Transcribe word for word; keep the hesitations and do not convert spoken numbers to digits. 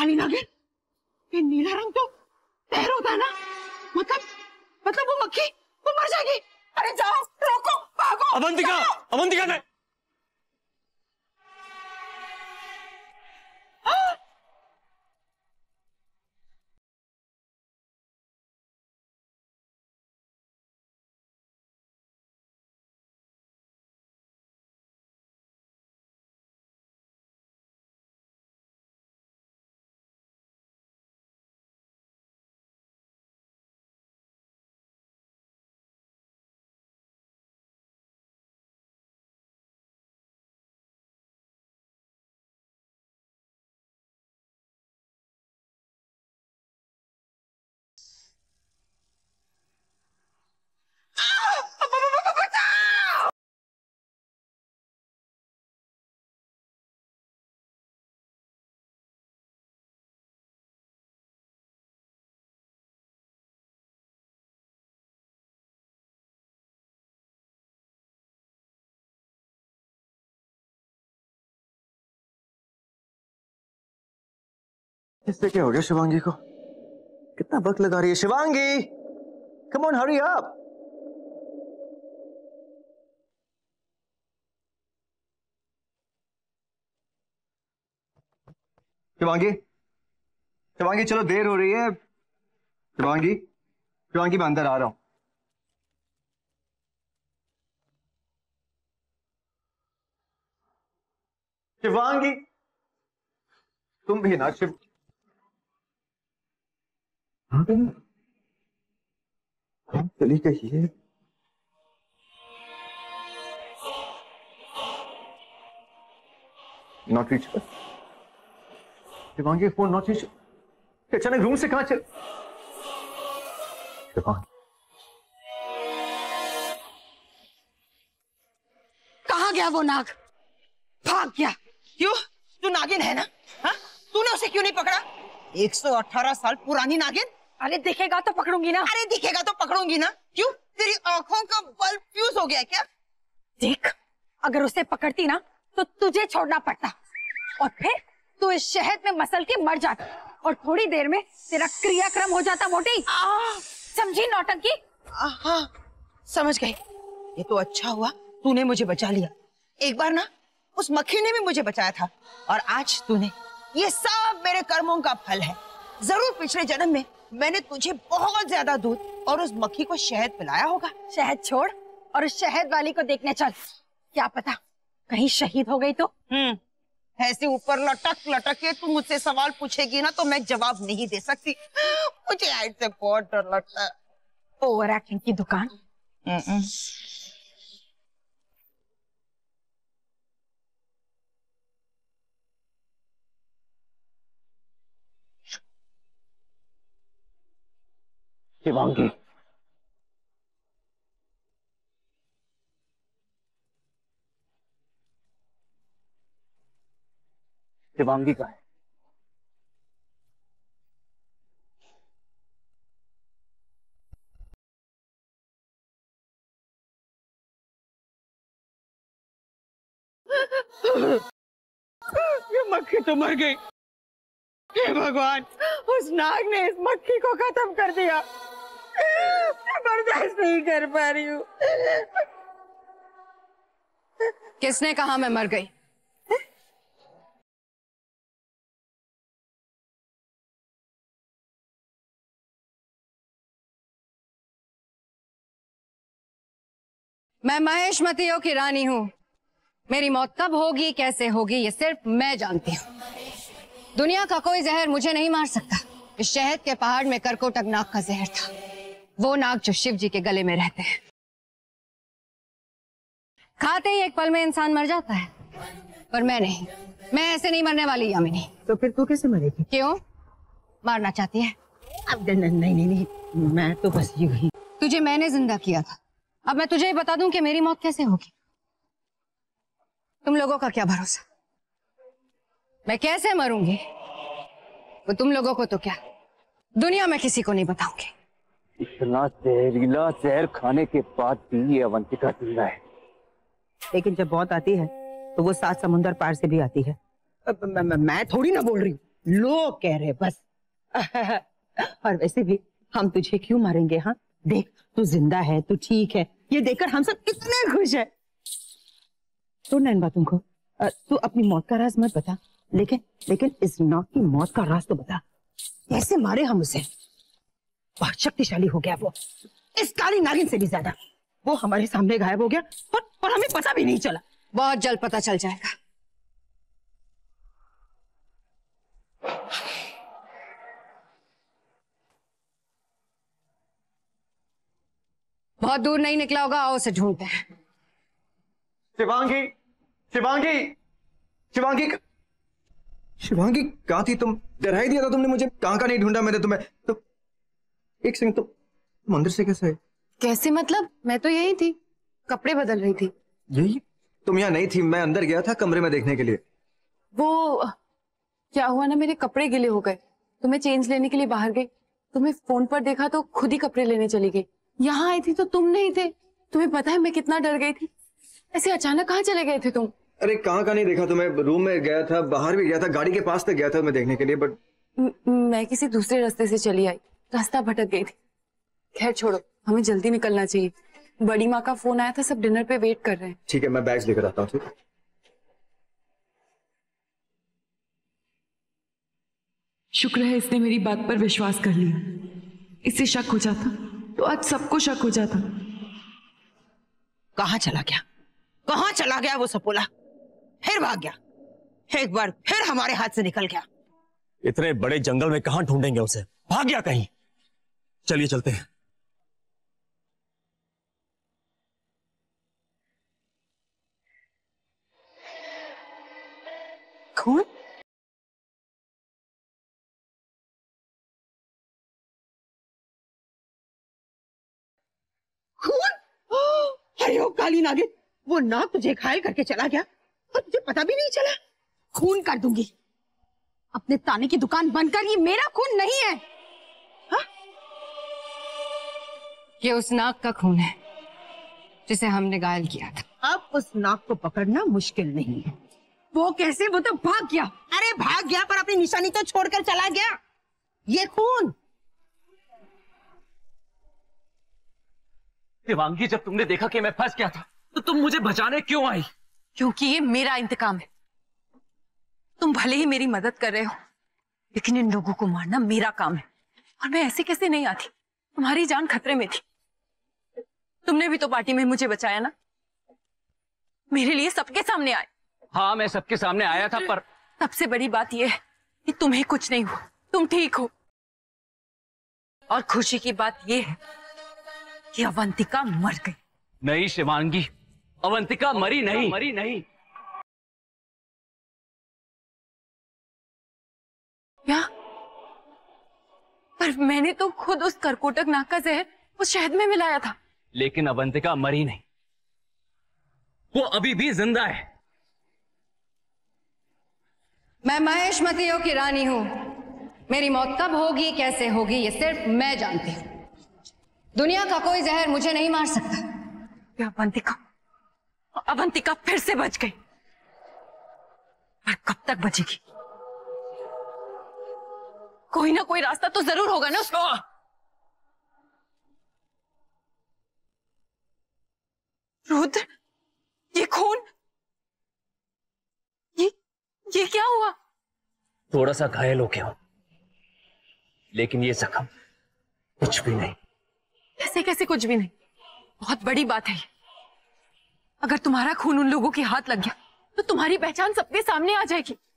काली नागिन, ये नीला रंग तो जहर होता है ना, मतलब मतलब वो मक्खी वो मर जाएगी। अरे जाओ, रोको, भागो। अवंतिका, अवंतिका ने इससे क्या हो गया शिवांगी को? कितना वक्त लगा रही है Shivangi? Come on, hurry up. Shivangi, Shivangi चलो देर हो रही है। शिवांगी, शिवांगी मैं अंदर आ रहा हूं। शिवांगी तुम भी ना शिव चली गई है। Not reach. Shivangi phone not reach. अचानक रूम से कहां चल? शिवांगी कहाँ गया वो नाग? भाग गया। क्यों? तू नागिन है ना? हाँ? तूने उसे क्यों नहीं पकड़ा? एक सौ अठारह साल पुरानी नागिन। अरे दिखेगा तो पकड़ूंगी ना। अरे दिखेगा तो पकड़ूंगी ना। क्यों? तेरी आंखों का बल्ब फ्यूज हो गया क्या? देख, अगर उसे पकड़ती ना तो तुझे छोड़ना पड़ता और फिर तू इस शहद में मसल के मर जाता और थोड़ी देर में तेरा क्रियाक्रम हो जाता। मोटी समझी नौटंकी? हाँ समझ गई। ये तो अच्छा हुआ तूने मुझे बचा लिया। एक बार ना उस मक्खी ने भी मुझे बचाया था और आज तूने। ये सब मेरे कर्मों का फल है। जरूर पिछले जन्म में मैंने तुझे बहुत ज्यादा दूध और उस मक्खी को शहद पिलाया होगा। शहद छोड़ और उस शहद वाली को देखने चल। क्या पता कहीं शहीद हो गई तो। हम्म ऐसे ऊपर लटक लटक के तू मुझसे सवाल पूछेगी ना तो मैं जवाब नहीं दे सकती। मुझे ऐसे बहुत डर लगता है। ओवर एक्टिंग की दुकान। शिवांगी, शिवांगी का है। ये मक्खी तो मर गई। हे भगवान, उस नाग ने इस मक्खी को खत्म कर दिया। मैं बर्दाश्त नहीं कर पा रही हूँ। किसने कहा मैं मर गई? मैं महेशमतियों की रानी हूं। मेरी मौत कब होगी, कैसे होगी, ये सिर्फ मैं जानती हूँ। दुनिया का कोई जहर मुझे नहीं मार सकता। इस शहद के पहाड़ में करकोटक नाग का जहर था। वो नाग जो शिव जी के गले में रहते हैं। खाते ही एक पल में इंसान मर जाता है, पर मैं नहीं। मैं ऐसे नहीं मरने वाली यामिनी। तो फिर तू कैसे मरेगी? क्यों? मारना चाहती है? अब नहीं नहीं नहीं, नहीं। मैं तो बस यूं ही। तुझे मैंने जिंदा किया था, अब मैं तुझे ही बता दूं कि मेरी मौत कैसे होगी। तुम लोगों का क्या भरोसा, मैं कैसे मरूंगी वो तुम लोगों को तो क्या, दुनिया में किसी को नहीं बताऊंगी। इतना जहरीला जहर खाने के बाद भी ये अवंतिका जिंदा है। लेकिन जब मौत आती है तो वो सात समुंदर पार से भी आती है। मैं, मैं, मैं थोड़ी ना बोल रही हूँ। लोग कह रहे बस। और वैसे भी हम तुझे क्यों मारेंगे? हाँ देख, तू जिंदा है, तू ठीक है, ये देखकर हम सब कितने खुश हैं। तो नैनबा तुमको तू अपनी मौत का राज मत बता, लेकिन लेकिन इस नाग की मौत का राज तो बता। कैसे मारे हम उसे? बहुत शक्तिशाली हो गया वो, इस काली नागिन से भी ज्यादा। वो हमारे सामने गायब हो गया और, और हमें पता भी नहीं चला। बहुत जल्द पता चल जाएगा। बहुत दूर नहीं निकला होगा, आओ उसे ढूंढते हैं। शिवांगी, शिवांगी, शिवांगी, शिवांगी कहाँ थी तुम? डरा ही दिया था तुमने मुझे। कहाँ का नहीं ढूंढा मैंने तुम्हें। तो एक सेकंड, तुम तुम अंदर से कैसे? कैसे मतलब? मैं तो यही थी, कपड़े बदल रही थी। यही? तुम यहाँ नहीं थी, मैं अंदर गया था कमरे में देखने के लिए। वो क्या हुआ ना, मेरे कपड़े गिले हो गए तो मैं चेंज लेने के लिए बाहर गई। तुम्हें फोन पर देखा तो खुद ही कपड़े लेने चली गई। यहाँ आई थी तो तुम नहीं थे। तुम्हें पता है मैं कितना डर गई थी। ऐसे अचानक कहाँ चले गए थे तुम? अरे कहाँ का नहीं देखा तुम्हें, रूम में गया था, बाहर भी गया था, गाड़ी के पास तक गया था मैं देखने के लिए, बट मैं किसी दूसरे रास्ते से चली आई, रास्ता भटक गई थी। खैर छोड़ो, हमें जल्दी निकलना चाहिए। बड़ी माँ का फोन आया था, सब डिनर पे वेट कर रहे हैं। ठीक है, मैं बैग्स लेकर आता हूँ। ठीक है। शुक्र है इसने मेरी बात पर विश्वास कर लिया। इसे शक हो जाता तो आज सबको शक हो जाता। कहाँ चला गया? कहाँ चला गया वो सपोला? फिर भाग गया, एक बार फिर हमारे हाथ से निकल गया। इतने बड़े जंगल में कहां ढूंढेंगे उसे? भाग गया कहीं। चलिए चलते हैं। कौन? खून? अरे ओ काली नागिन, वो नाग तुझे घायल करके चला गया और तुझे पता भी नहीं चला। खून कर दूंगी। अपने ताने की दुकान बंद कर, ये मेरा खून नहीं है। हा? ये उस नाग का खून है जिसे हमने घायल किया था। अब उस नाग को पकड़ना मुश्किल नहीं है। वो कैसे? वो तो भाग गया। अरे भाग गया पर अपनी निशानी तो छोड़कर चला गया। ये खून। शिवांगी, जब तुमने देखा कि मैं फंस गया था तो तुम मुझे बचाने क्यों आई? क्योंकि ये मेरा इंतकाम है। तुम भले ही मेरी मदद कर रहे हो, लेकिन इन लोगों को मारना मेरा काम है। और मैं ऐसे कैसे नहीं आती? तुम्हारी जान खतरे में थी। तुमने भी तो पार्टी में मुझे बचाया ना, मेरे लिए सबके सामने आए। हाँ, मैं सबके सामने आया था, पर सबसे बड़ी बात यह है कि तुम्हें कुछ नहीं हुआ, तुम ठीक हो। और खुशी की बात यह है कि अवंतिका मर गई। नहीं शिवांगी, अवंतिका मरी नहीं, मरी नहीं। क्या? पर मैंने तो खुद उस करकोटक नाग का जहर उस शहद में मिलाया था। लेकिन अवंतिका मरी नहीं, वो अभी भी जिंदा है। मैं महेशमतियों की रानी हूं। मेरी मौत कब होगी, कैसे होगी, ये सिर्फ मैं जानती हूं। दुनिया का कोई जहर मुझे नहीं मार सकता। अवंतिका, अवंतिका फिर से बच गई। पर कब तक बचेगी? कोई ना कोई रास्ता तो जरूर होगा ना उसका। रुद्र, ये खून, ये ये क्या हुआ? थोड़ा सा घायल हो गया, लेकिन ये जख्म कुछ भी नहीं। ऐसे कैसे कुछ भी नहीं? बहुत बड़ी बात है ये। अगर तुम्हारा खून उन लोगों के हाथ लग गया तो तुम्हारी पहचान सबके सामने आ जाएगी।